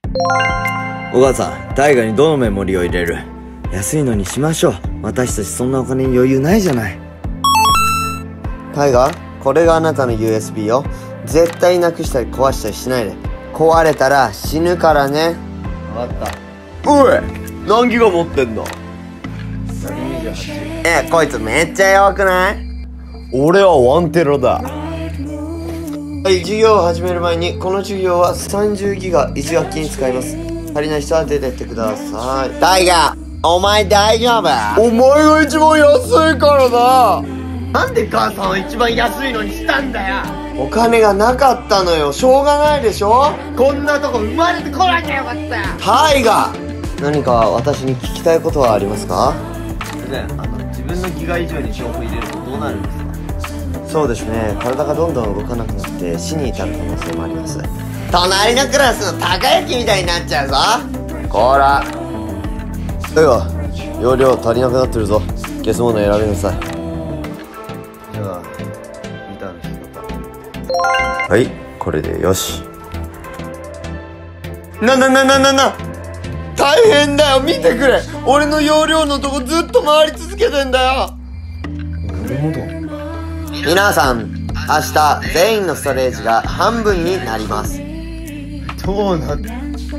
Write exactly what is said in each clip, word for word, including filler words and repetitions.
お母さん、大河にどのメモリを入れる？安いのにしましょう。私たちそんなお金に余裕ないじゃない。 タイガー、これがあなたの ユーエスビー よ。絶対なくしたり壊したりしないで。壊れたら死ぬからね。 分かった。おい、何ギガ持ってんの？ え、こいつめっちゃ弱くない？ 俺はワンテラだ。 はい、授業を始める前に、この授業はさんじゅうギガいち学期に使います。足りない人は出てってください。タイガー、お前大丈夫？ お前が一番安いからな。 なんで母さんは一番安いのにしたんだよ。 お金がなかったのよ。しょうがないでしょ。 こんなとこ生まれてこなきゃよかったよ。 タイガー、何か私に聞きたいことはありますか？ ね、あの自分のギガ以上に情報入れるとどうなるんですか？ そうですね、体がどんどん動かなくなって死に至る可能性もあります。隣のクラスの高之みたいになっちゃうぞ。こらタイガー、容量足りなくなってるぞ。消すもの選びなさい。 じゃあギターの仕はい、これでよし。なななななな大変だよ、見てくれ。俺の容量のとこずっと回り続けてんだよ。 なるほど。 皆さん、明日全員のストレージが半分になります。 どうなって？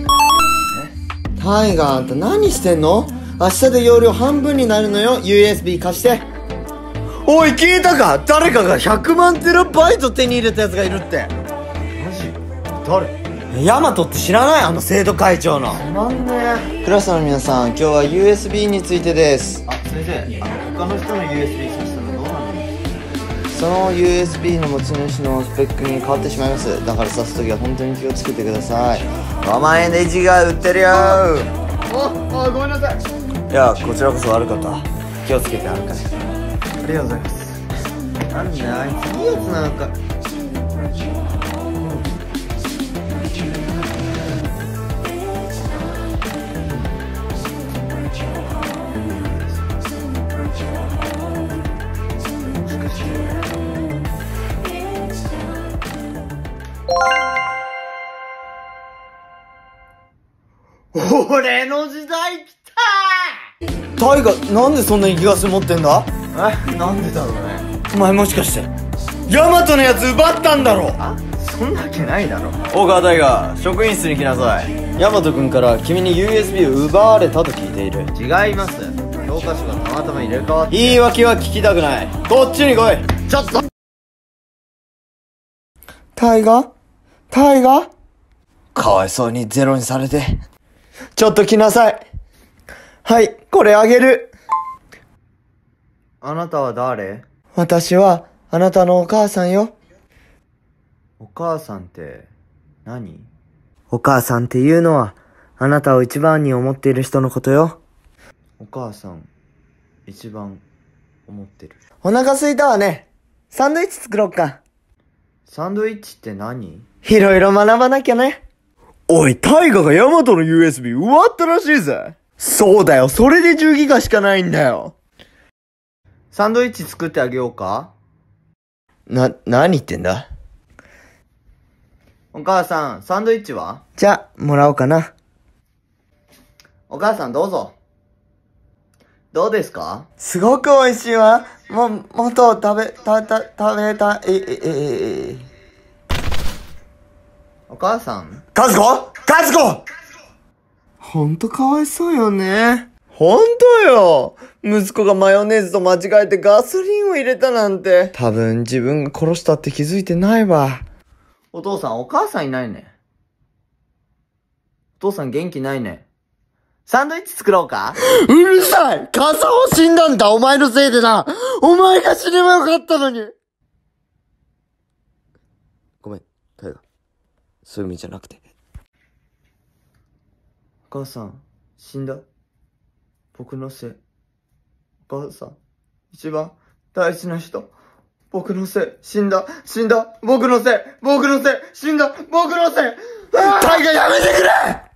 タイガー、あんた何してんの？明日で容量半分になるのよ。 ユーエスビー 貸して。 おい、聞いたか？誰かがひゃくまんテラバイト手に入れたやつがいるって。 マジ？誰？ ヤマトって知らない？あの生徒会長の。 なんね。 クラスの皆さん、今日は ユーエスビー についてです。 あ、先生、あの他の人の ユーエスビー さしたらどうなるんですか？ その ユーエスビー の持ち主のスペックに変わってしまいます。だから挿すときは本当に気をつけてください。ごまんえんでいちギガ売ってるよ。 お、あ、ごめんなさい。 いや、こちらこそ悪かった。気をつけて歩かね。 ありがとうございます。 なんだよ、あいついいやつなんか。 俺の時代来たタイガ、なんでそんなにギガ数持ってんだ？ え、なんでだろうね。 お前もしかしてヤマトのやつ奪ったんだろ？ あ、そんなわけないだろ。 大川タイガ、職員室に来なさい。ヤマト君から君に ユーエスビー を奪われたと聞いている。 違います。教科書がたまたま入れ替わって。 言い訳は聞きたくない。こっちに来い。 ちょっとタイガータイガーかわいそうにゼロにされて。 ちょっと来なさい。はい、これあげる。 あなたは誰？ 私はあなたのお母さんよ。 お母さんって何？ お母さんっていうのはあなたを一番に思っている人のことよ。 お母さん一番思ってる。 お腹すいたわね。サンドイッチ作ろうか。 サンドイッチって何？ いろいろ学ばなきゃね。 おい、タイガがヤマトの ユーエスビー 奪ったらしいぜ。 そうだよ、それでじゅうギガしかないんだよ。 サンドイッチ作ってあげようか？ な、何言ってんだ？ お母さん、サンドイッチは？ じゃあ、もらおうかな。 お母さんどうぞ。どうですか？ すごく美味しいわ。も、もっと食べ、た、た、食べた、え、え、え、え、 お母さん？ カズコカズコほんとかわいそうよね。ほんとよ。息子がマヨネーズと間違えてガソリンを入れたなんて。多分自分が殺したって気づいてないわ。 お父さん、お母さんいないね。お父さん元気ないね。サンドイッチ作ろうか？ うるさい！カサオ死んだんだ、お前のせいでな。お前が死ねばよかったのに。ごめん、タイガ。そういう意味じゃなくて。 お母さん、死んだ。僕のせい。お母さん、一番大事な人。僕のせい。死んだ。死んだ。僕のせい。僕のせい。死んだ。僕のせい。 タイガやめてくれ！